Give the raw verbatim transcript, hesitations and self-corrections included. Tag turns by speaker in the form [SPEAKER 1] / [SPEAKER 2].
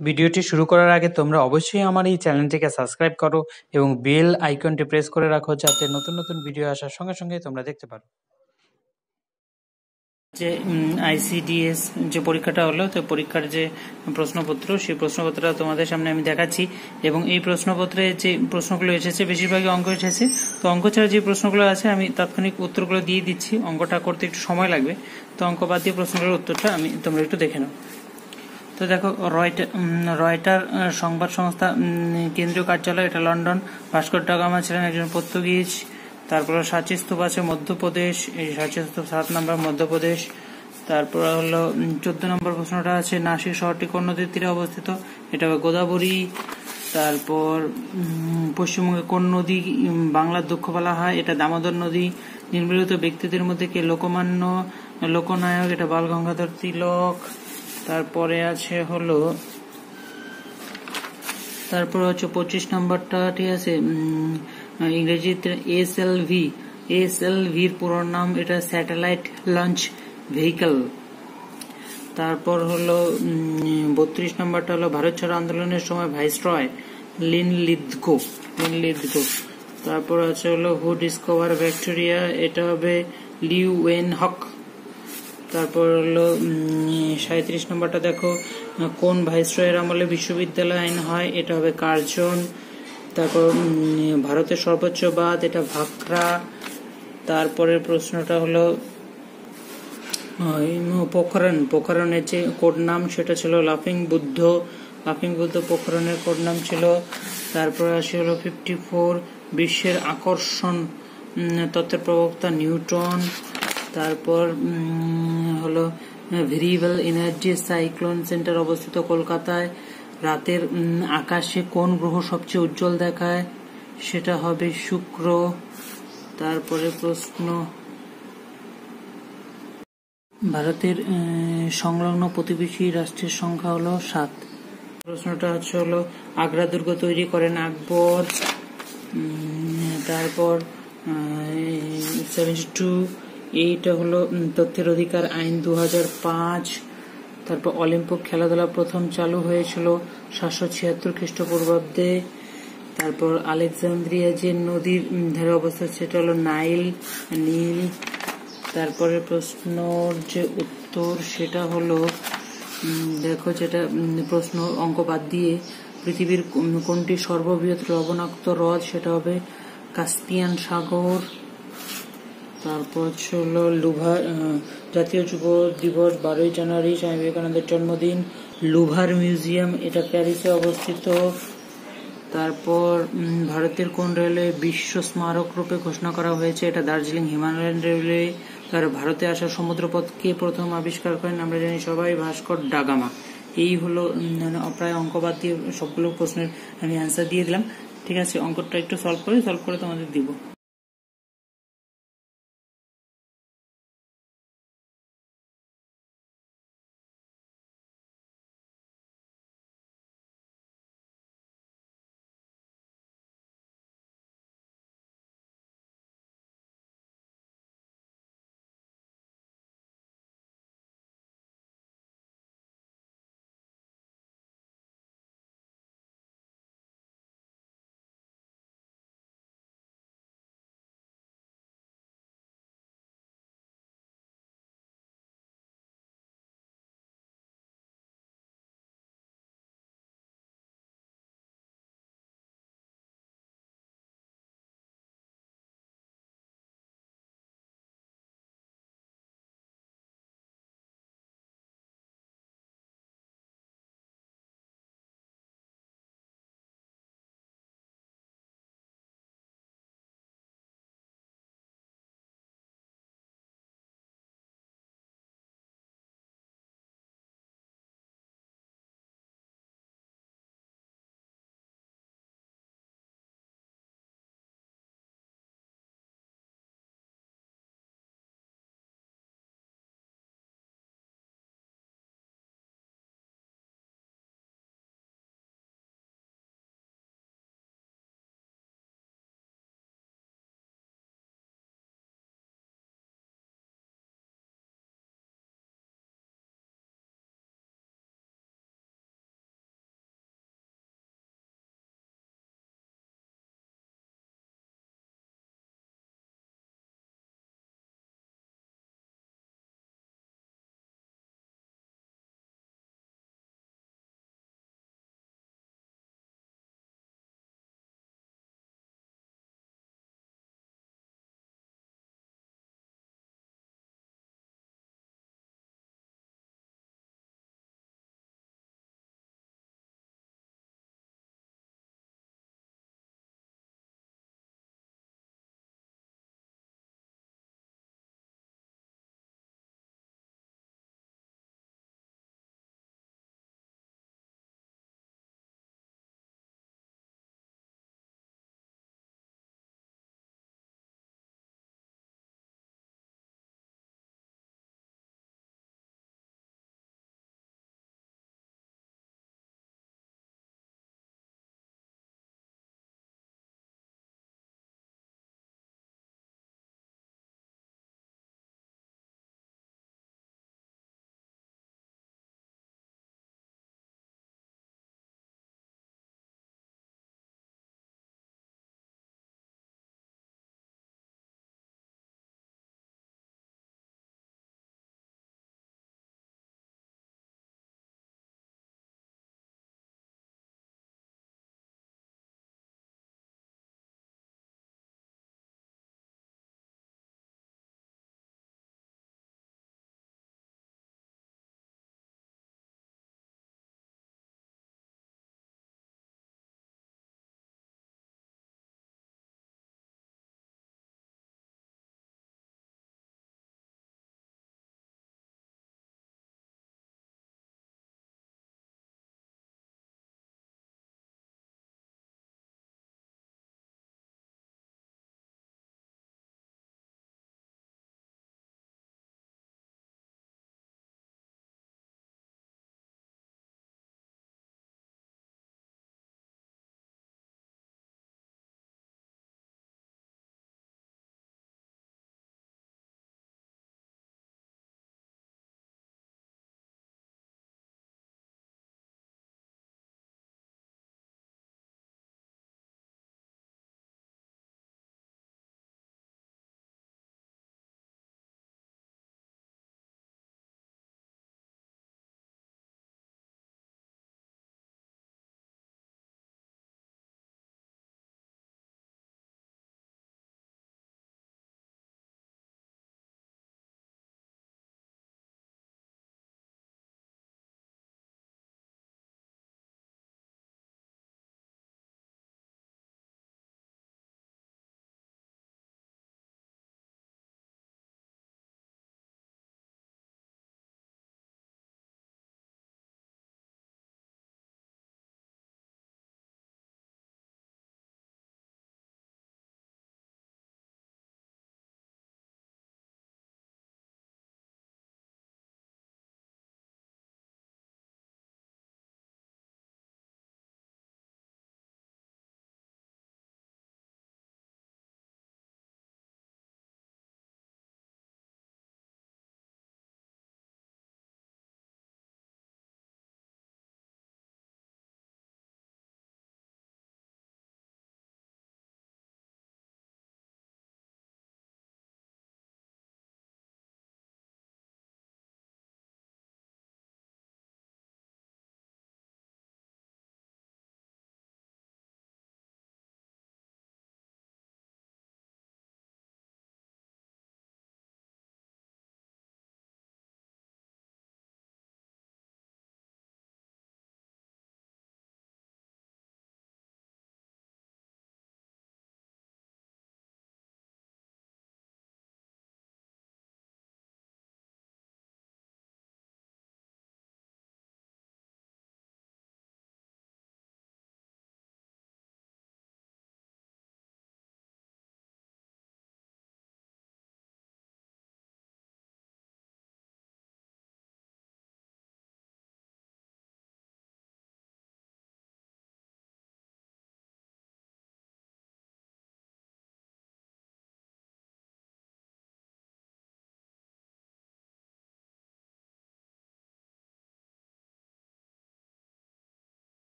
[SPEAKER 1] ভিডিওটি শুরু করার আগে তোমরা অবশ্যই আমার এই চ্যানেলটিকে সাবস্ক্রাইব করো এবং বেল আইকনটি প্রেস করে রাখো যাতে নতুন নতুন ভিডিও আসার সঙ্গে সঙ্গে তোমরা দেখতে পারো। যে আইসিডিএস যে পরীক্ষাটা হলো, তো পরীক্ষার যে প্রশ্নপত্র, সেই প্রশ্নপত্রটা তোমাদের সামনে আমি দেখাচ্ছি এবং এই প্রশ্নপত্রে যে প্রশ্নগুলো এসেছে বেশিরভাগই অঙ্ক এসেছে। তো অঙ্ক ছাড়া যে প্রশ্নগুলো আছে আমি তাৎক্ষণিক উত্তরগুলো দিয়ে দিচ্ছি, অঙ্কটা করতে একটু সময় লাগবে। তো অঙ্ক বাদ দিয়ে প্রশ্নগুলোর উত্তরটা আমি তোমরা একটু দেখে নাও। তো দেখো, রয়টার রয়টার সংবাদ সংস্থা কেন্দ্রীয় কার্যালয়, এটা লন্ডন। ভাস্কর ডা গামা ছিলেন একজন পর্তুগিজ। তারপর সাঁচি স্তূপ আছে মধ্যপ্রদেশ, এই সাঁচি স্তূপ সাত নম্বর মধ্যপ্রদেশ। তারপর হলো চোদ্দ নম্বর প্রশ্নটা আছে নাসিক শহরটি কোন নদীর তীরে অবস্থিত, এটা হবে গোদাবরী। তারপর পশ্চিমবঙ্গে কোন নদী বাংলার দুঃখ বলা হয়, এটা দামোদর নদী। নিম্নলিখিত ব্যক্তিদের মধ্যে কে লোকমান্য লোকনায়ক, এটা বাল গঙ্গাধর তিলক। তারপরে আছে হলো তারপর হচ্ছে পঁচিশ নম্বরটা, ঠিক আছে, ইংরেজিতে S L V S L ভির পুরো নাম, এটা স্যাটেলাইট লঞ্চ ভেহিকল। তারপর হলো বত্রিশ নম্বরটা হলো ভারত ছাড়ো আন্দোলনের সময় viceroy Linlithgow Linlithgow তারপর আছে হলো হু ডিসকভার ব্যাকটেরিয়া, এটা হবে লিউ ওয়েন হক। তারপর হলো সাঁইত্রিশ নম্বরটা দেখো, কোন ভাইসরয়ের আমলে বিশ্ববিদ্যালয় আইন হয়, এটা হবে কার্জন। তারপর ভারতের সর্বোচ্চ বাঁধ, এটা ভাকরা। তারপরের প্রশ্নটা হলো পোখরণ পোখরণের যে কোড নাম সেটা ছিল লাফিং বুদ্ধ লাফিং বুদ্ধ পোখরণের কোড নাম ছিল। তারপর আসে হলো ফিফটি ফোর, বিশ্বের আকর্ষণ তত্ত্বের প্রবক্তা নিউটন। তারপর হলো ভেরিয়েবল এনার্জি সাইক্লোন সেন্টার অবস্থিত কলকাতায়। রাতের আকাশে কোন গ্রহ সবচেয়ে উজ্জ্বল দেখায়, সেটা হবে শুক্র। তারপরে প্রশ্ন, ভারতের সংলগ্ন প্রতিবেশী রাষ্ট্রের সংখ্যা হলো সাত। প্রশ্নটা হচ্ছে হলো আগ্রা দুর্গ তৈরি করেন আকবর। তারপর সেভেন্টি টু এইটা হলো তথ্যের অধিকার আইন দু হাজার পাঁচ। তারপর অলিম্পিক খেলাধুলা প্রথম চালু হয়েছিল সাতশো ছিয়াত্তর খ্রিস্টপূর্বাব্দে। তারপর আলেকজান্দ্রিয়া যে নদীর ধারে অবস্থিত সেটা হলো নাইল নীল। তারপরে প্রশ্নর যে উত্তর সেটা হলো দেখো, যেটা প্রশ্ন অঙ্ক বাদ দিয়ে পৃথিবীর কোনটি সর্ববৃহৎ লবণাক্ত হ্রদ, সেটা হবে কাস্পিয়ান সাগর। তারপর হলো লুভার জাতীয় যুব দিবস বারোই জানুয়ারি, স্বামী বিবেকানন্দের জন্মদিন। লুভার মিউজিয়াম, এটা প্যারিসে অবস্থিত। তারপর ভারতের কোন রেলওয়ে বিশ্ব স্মারক রূপে ঘোষণা করা হয়েছে, এটা দার্জিলিং হিমালয়ান রেলওয়ে। আর ভারতে আসা সমুদ্রপথ কে প্রথম আবিষ্কার করেন, আমরা জানি সবাই, ভাস্কর ডা গামা। এই হলো প্রায় অঙ্ক বাদ দিয়ে সবগুলো প্রশ্নের আমি অ্যান্সার দিয়ে দিলাম। ঠিক আছে, অঙ্কটা একটু সলভ করে সলভ করে তোমাদের দিব।